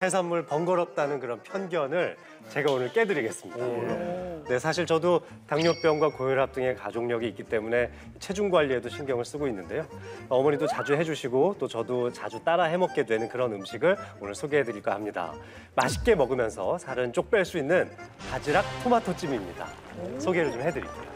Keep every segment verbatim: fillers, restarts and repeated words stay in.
해산물 번거롭다는 그런 편견을 제가 오늘 깨드리겠습니다. 네, 사실 저도 당뇨병과 고혈압 등의 가족력이 있기 때문에 체중 관리에도 신경을 쓰고 있는데요. 어머니도 자주 해주시고 또 저도 자주 따라 해먹게 되는 그런 음식을 오늘 소개해드릴까 합니다. 맛있게 먹으면서 살은 쪽 뺄 수 있는 바지락 토마토찜입니다. 소개를 좀 해드릴게요.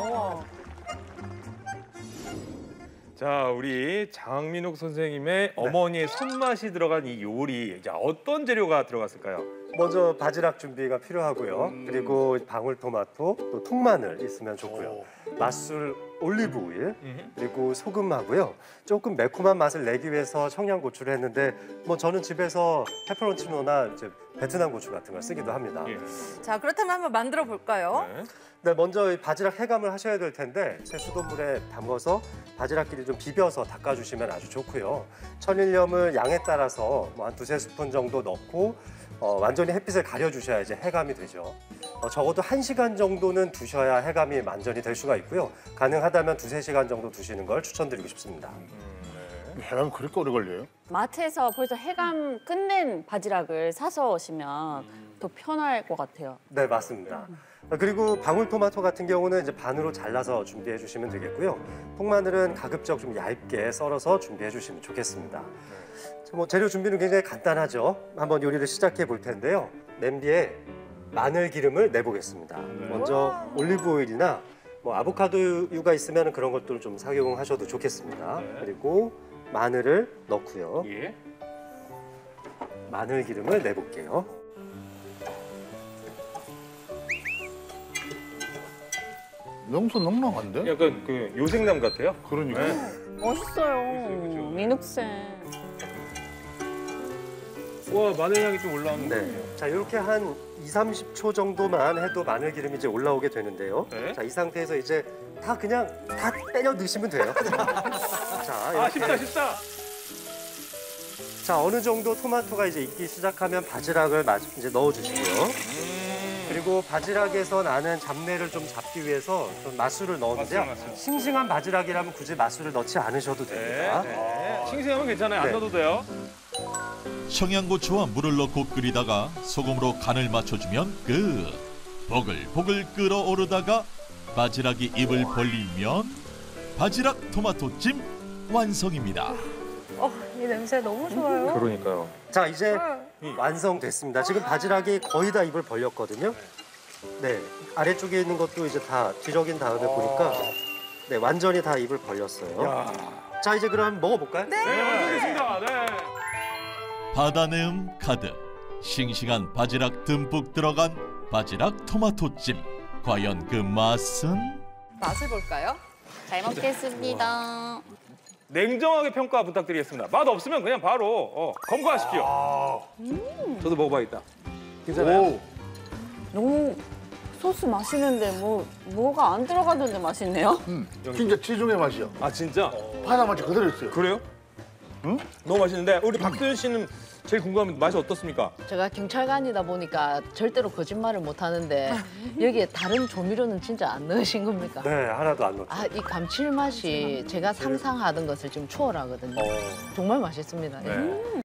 자, 우리 장민욱 선생님의 어머니의 손맛이 들어간 이 요리, 자, 어떤 재료가 들어갔을까요? 먼저 바지락 준비가 필요하고요. 음. 그리고 방울토마토, 또 통마늘 있으면 좋고요. 오. 맛술, 올리브 오일, 음. 그리고 소금하고요. 조금 매콤한 맛을 내기 위해서 청양고추를 했는데 뭐 저는 집에서 페퍼론치노나 이제 베트남 고추 같은 걸 쓰기도 합니다. 예. 자, 그렇다면 한번 만들어 볼까요? 네. 네, 먼저 이 바지락 해감을 하셔야 될 텐데 새수돗물에 담궈서 바지락끼리 좀 비벼서 닦아주시면 아주 좋고요. 천일염을 양에 따라서 뭐 한 두세 스푼 정도 넣고 어, 완전히 햇빛을 가려주셔야 이제 해감이 되죠. 어, 적어도 한 시간 정도는 두셔야 해감이 완전히 될 수가 있고요. 가능하다면 두세 시간 정도 두시는 걸 추천드리고 싶습니다. 음, 네. 해감이 그렇게 오래 걸려요? 마트에서 벌써 해감 끝낸 바지락을 사서 오시면 음. 더 편할 것 같아요. 네, 맞습니다. 그리고 방울토마토 같은 경우는 이제 반으로 잘라서 준비해 주시면 되겠고요. 통마늘은 가급적 좀 얇게 썰어서 준비해 주시면 좋겠습니다. 뭐 재료 준비는 굉장히 간단하죠. 한번 요리를 시작해 볼 텐데요. 냄비에 마늘 기름을 내보겠습니다. 먼저 올리브 오일이나 뭐 아보카도유가 있으면 그런 것들을 좀 사용하셔도 좋겠습니다. 그리고 마늘을 넣고요. 마늘 기름을 내볼게요. 명수 넉넉한데? 약간 그 요생남 같아요. 그러니까. 네. 멋있어요. 그렇죠, 그렇죠. 민욱쌤. 와, 마늘 향이 좀 올라오는데. 네. 자, 이렇게 한 이삼십 초 정도만 해도 마늘 기름이 이제 올라오게 되는데요. 네. 자, 이 상태에서 이제 다 그냥 다 때려 넣으시면 돼요. 자, 이렇게. 아, 쉽다, 쉽다. 자, 어느 정도 토마토가 이제 익기 시작하면 바지락을 이제 넣어주시고요. 음. 그리고 바지락에서 나는 잡내를 좀 잡기 위해서 좀 맛술을 넣었는데요. 맛술, 맛술. 싱싱한 바지락이라면 굳이 맛술을 넣지 않으셔도 됩니다. 네, 네. 싱싱하면 괜찮아요. 안 네. 넣어도 돼요. 청양고추와 물을 넣고 끓이다가 소금으로 간을 맞춰주면 끝. 보글보글 끓어오르다가 바지락이 입을 벌리면 바지락 토마토찜 완성입니다. 어, 이 냄새 너무 좋아요. 그러니까요. 자, 이제 완성됐습니다. 지금 바지락이 거의 다 입을 벌렸거든요. 네, 아래쪽에 있는 것도 이제 다 뒤적인 다음에 보니까 네, 완전히 다 입을 벌렸어요. 야. 자, 이제 그럼 먹어볼까요? 네. 네, 완성됐습니다. 네. 바다 내음 가득 싱싱한 바지락 듬뿍 들어간 바지락 토마토찜. 과연 그 맛은? 맛을 볼까요? 잘 먹겠습니다. 냉정하게 평가 부탁드리겠습니다. 맛 없으면 그냥 바로 어, 검거하십시오. 아. 음. 저도 먹어봐야겠다. 괜찮아요? 오. 너무 소스 맛있는데 뭐 뭐가 안 들어가던데 맛있네요. 음, 진짜 지중해 맛이요. 아, 진짜? 바다 맛이 그대로 있어요. 그래요? 응? 너무 맛있는데 우리 박도현 씨는 제일 궁금합니다. 맛이 어떻습니까? 제가 경찰관이다 보니까 절대로 거짓말을 못 하는데 여기에 다른 조미료는 진짜 안 넣으신 겁니까? 네, 하나도 안 넣었죠. 아, 이 감칠맛이 제가 상상하던 것을 지금 초월하거든요. 어. 정말 맛있습니다. 네. 음.